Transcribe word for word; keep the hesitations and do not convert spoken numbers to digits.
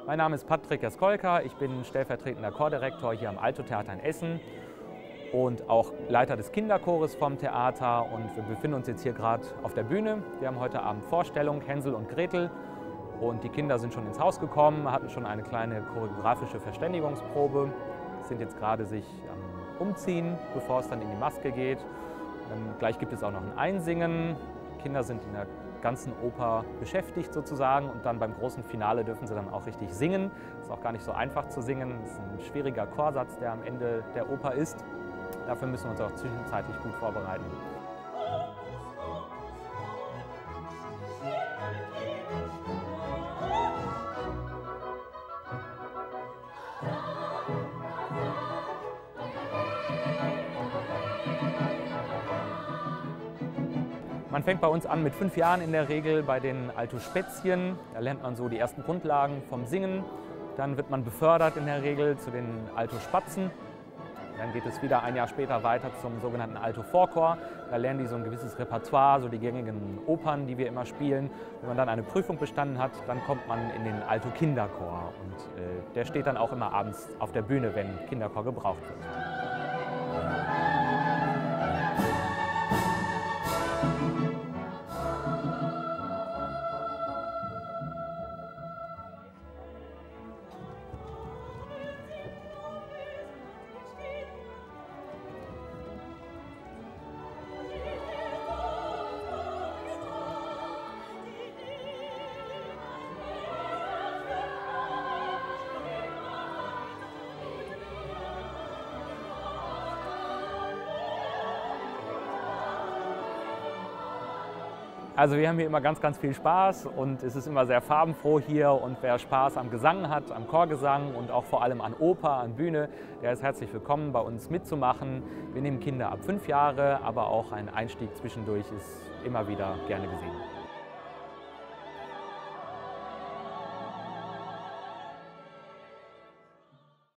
Mein Name ist Patrick Jaskolka, ich bin stellvertretender Chordirektor hier am Alto-Theater in Essen und auch Leiter des Kinderchores vom Theater, und wir befinden uns jetzt hier gerade auf der Bühne. Wir haben heute Abend Vorstellung Hänsel und Gretel und die Kinder sind schon ins Haus gekommen, hatten schon eine kleine choreografische Verständigungsprobe, sind jetzt gerade sich am Umziehen, bevor es dann in die Maske geht. Dann gleich gibt es auch noch ein Einsingen. Die Kinder sind in der ganzen Oper beschäftigt sozusagen, und dann beim großen Finale dürfen sie dann auch richtig singen. Ist auch gar nicht so einfach zu singen. Es ist ein schwieriger Chorsatz, der am Ende der Oper ist. Dafür müssen wir uns auch zwischenzeitlich gut vorbereiten. Man fängt bei uns an mit fünf Jahren in der Regel bei den Alto-Spätzchen. Da lernt man so die ersten Grundlagen vom Singen. Dann wird man befördert in der Regel zu den Alto-Spatzen. Dann geht es wieder ein Jahr später weiter zum sogenannten Alto-Vorchor. Da lernen die so ein gewisses Repertoire, so die gängigen Opern, die wir immer spielen. Wenn man dann eine Prüfung bestanden hat, dann kommt man in den Alto-Kinderchor. Und äh, der steht dann auch immer abends auf der Bühne, wenn Kinderchor gebraucht wird. Also wir haben hier immer ganz, ganz viel Spaß und es ist immer sehr farbenfroh hier, und wer Spaß am Gesang hat, am Chorgesang und auch vor allem an Oper, an Bühne, der ist herzlich willkommen, bei uns mitzumachen. Wir nehmen Kinder ab fünf Jahre, aber auch ein Einstieg zwischendurch ist immer wieder gerne gesehen.